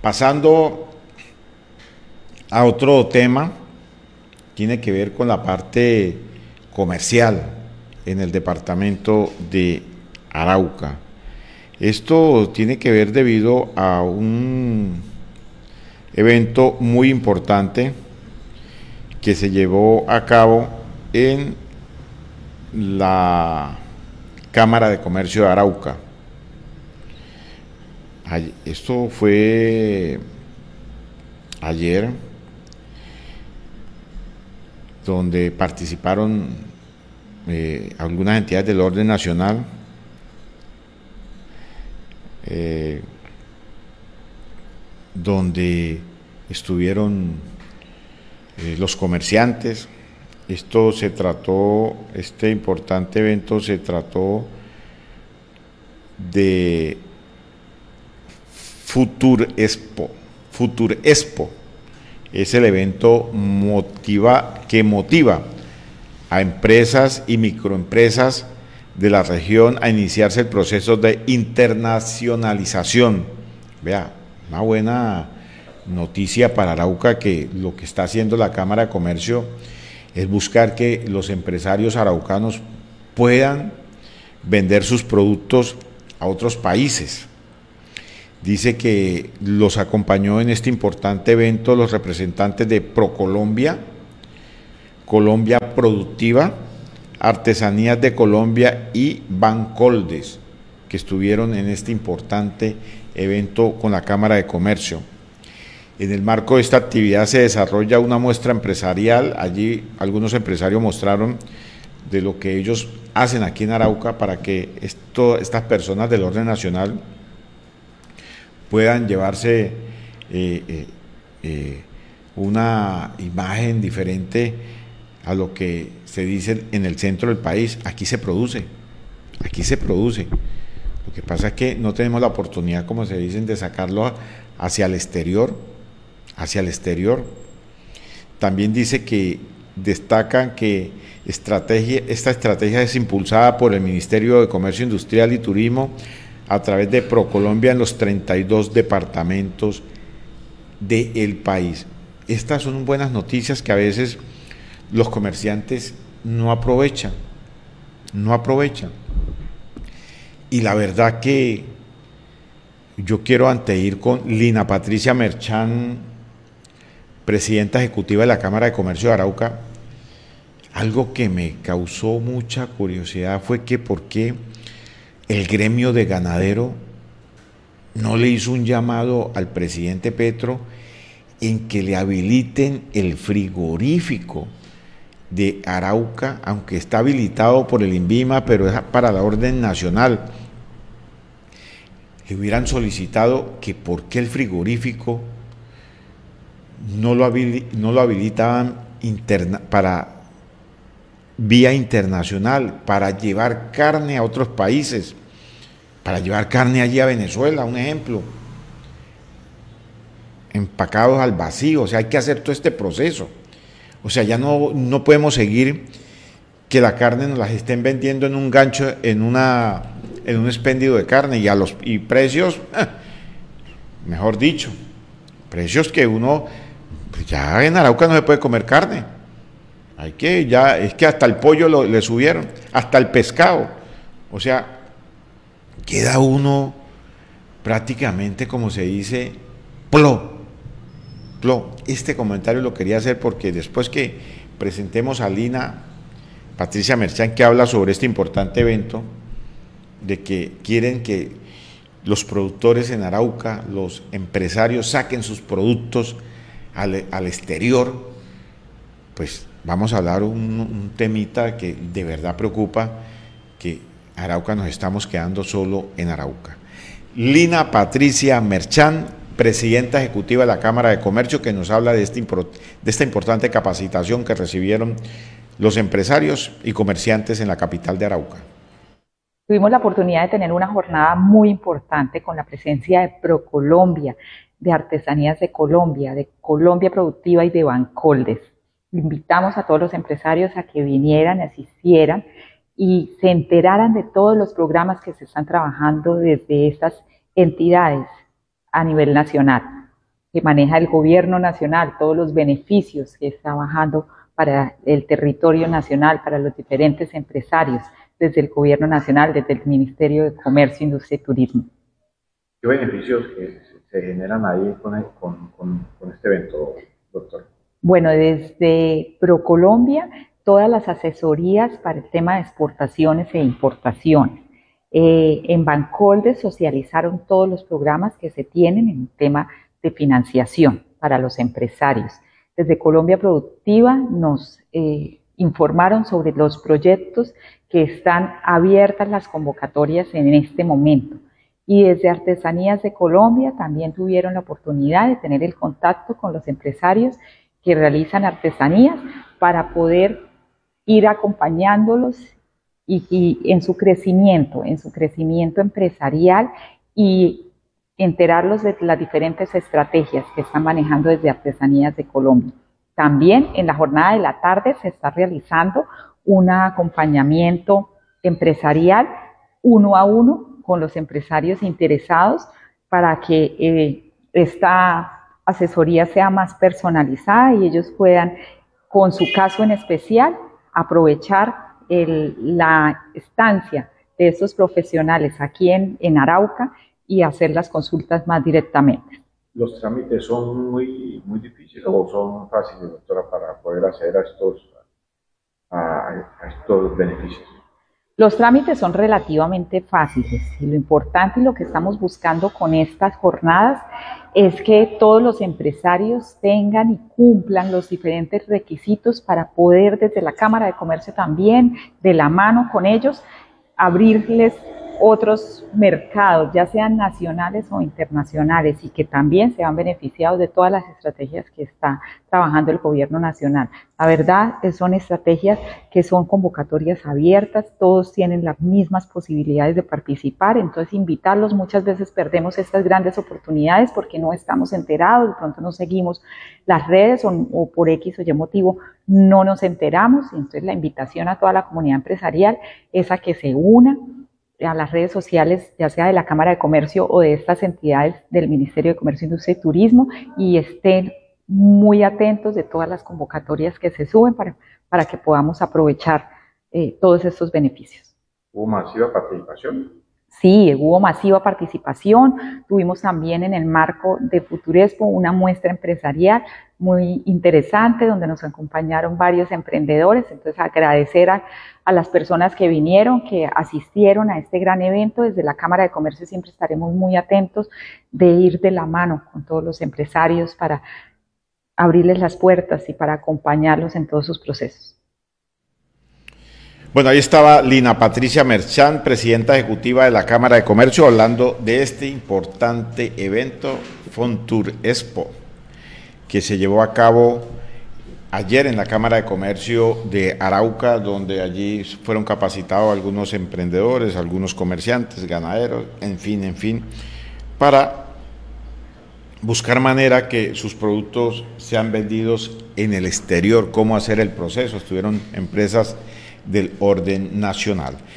Pasando a otro tema, tiene que ver con la parte comercial en el departamento de Arauca. Esto tiene que ver debido a un evento muy importante que se llevó a cabo en la Cámara de Comercio de Arauca. Esto fue ayer, donde participaron algunas entidades del orden nacional, donde estuvieron los comerciantes. Este importante evento se trató de Futur Expo. Es el evento que motiva a empresas y microempresas de la región a iniciarse el proceso de internacionalización. Vea, una buena noticia para Arauca, que lo que está haciendo la Cámara de Comercio es buscar que los empresarios araucanos puedan vender sus productos a otros países. Dice que los acompañó en este importante evento los representantes de ProColombia, Colombia Productiva, Artesanías de Colombia y Bancoldes, que estuvieron en este importante evento con la Cámara de Comercio. En el marco de esta actividad se desarrolla una muestra empresarial. Allí algunos empresarios mostraron de lo que ellos hacen aquí en Arauca para que estas personas del orden nacional puedan llevarse una imagen diferente a lo que se dice en el centro del país. Aquí se produce. Lo que pasa es que no tenemos la oportunidad, como se dicen, de sacarlo hacia el exterior. También dice que destacan que esta estrategia es impulsada por el Ministerio de Comercio Industrial y Turismo a través de ProColombia en los 32 departamentos del país. Estas son buenas noticias que a veces los comerciantes no aprovechan. Y la verdad que yo quiero anteir con Lina Patricia Merchán, presidenta ejecutiva de la Cámara de Comercio de Arauca. Algo que me causó mucha curiosidad fue que por qué el gremio de ganadero no le hizo un llamado al presidente Petro en que le habiliten el frigorífico de Arauca, aunque está habilitado por el INVIMA, pero es para la orden nacional. Le hubieran solicitado que por qué el frigorífico no lo habilitaban para vía internacional, para llevar carne a otros países, para llevar carne allí a Venezuela, un ejemplo, empacados al vacío. O sea, hay que hacer todo este proceso. O sea, ya no podemos seguir que la carne nos la estén vendiendo en un gancho, en un expendio de carne, y precios, mejor dicho, precios que pues ya en Arauca no se puede comer carne. Es que hasta el pollo le subieron, hasta el pescado. O sea, queda uno prácticamente, como se dice, plo. Este comentario lo quería hacer porque después que presentemos a Lina Patricia Merchán, que habla sobre este importante evento, de que quieren que los productores en Arauca, los empresarios, saquen sus productos al exterior, pues vamos a hablar un temita que de verdad preocupa, que Arauca nos estamos quedando solo en Arauca. Lina Patricia Merchán, presidenta ejecutiva de la Cámara de Comercio, que nos habla de esta importante capacitación que recibieron los empresarios y comerciantes en la capital de Arauca. Tuvimos la oportunidad de tener una jornada muy importante con la presencia de ProColombia, de Artesanías de Colombia Productiva y de Bancoldes. Invitamos a todos los empresarios a que vinieran, asistieran y se enteraran de todos los programas que se están trabajando desde estas entidades a nivel nacional. que maneja el gobierno nacional, todos los beneficios que está bajando para el territorio nacional, para los diferentes empresarios, desde el gobierno nacional, desde el Ministerio de Comercio, Industria y Turismo. ¿Qué beneficios se generan ahí con este evento, doctor? Bueno, desde ProColombia, todas las asesorías para el tema de exportaciones e importaciones. En Bancoldes socializaron todos los programas que se tienen en el tema de financiación para los empresarios. Desde Colombia Productiva nos informaron sobre los proyectos que están abiertas las convocatorias en este momento. Y desde Artesanías de Colombia también tuvieron la oportunidad de tener el contacto con los empresarios que realizan artesanías para poder ir acompañándolos y en su crecimiento empresarial y enterarlos de las diferentes estrategias que están manejando desde Artesanías de Colombia. También en la jornada de la tarde se está realizando un acompañamiento empresarial 1 a 1 con los empresarios interesados para que esta asesoría sea más personalizada y ellos puedan, con su caso en especial, aprovechar la estancia de estos profesionales aquí en Arauca y hacer las consultas más directamente. ¿Los trámites son muy difíciles o son fáciles, doctora, para poder acceder a estos beneficios? Los trámites son relativamente fáciles y lo importante y lo que estamos buscando con estas jornadas es que todos los empresarios tengan y cumplan los diferentes requisitos para poder desde la Cámara de Comercio también, de la mano con ellos, abrirles otros mercados, ya sean nacionales o internacionales, y que también se han beneficiado de todas las estrategias que está trabajando el gobierno nacional. La verdad, son estrategias que son convocatorias abiertas, todos tienen las mismas posibilidades de participar, entonces invitarlos. Muchas veces perdemos estas grandes oportunidades porque no estamos enterados, de pronto no seguimos las redes o por X o Y motivo no nos enteramos, entonces la invitación a toda la comunidad empresarial es a que se una a las redes sociales, ya sea de la Cámara de Comercio o de estas entidades del Ministerio de Comercio, Industria y Turismo, y estén muy atentos de todas las convocatorias que se suben para que podamos aprovechar todos estos beneficios. ¿Hubo masiva participación? Sí, hubo masiva participación. Tuvimos también en el marco de Futurespo una muestra empresarial muy interesante donde nos acompañaron varios emprendedores. Entonces, agradecer a las personas que vinieron, que asistieron a este gran evento. Desde la Cámara de Comercio siempre estaremos muy atentos de ir de la mano con todos los empresarios para abrirles las puertas y para acompañarlos en todos sus procesos. Bueno, ahí estaba Lina Patricia Merchán, presidenta ejecutiva de la Cámara de Comercio, hablando de este importante evento Futurespo, que se llevó a cabo ayer en la Cámara de Comercio de Arauca, donde allí fueron capacitados algunos emprendedores, algunos comerciantes, ganaderos, en fin, para buscar manera que sus productos sean vendidos en el exterior, cómo hacer el proceso. Estuvieron empresas del orden nacional.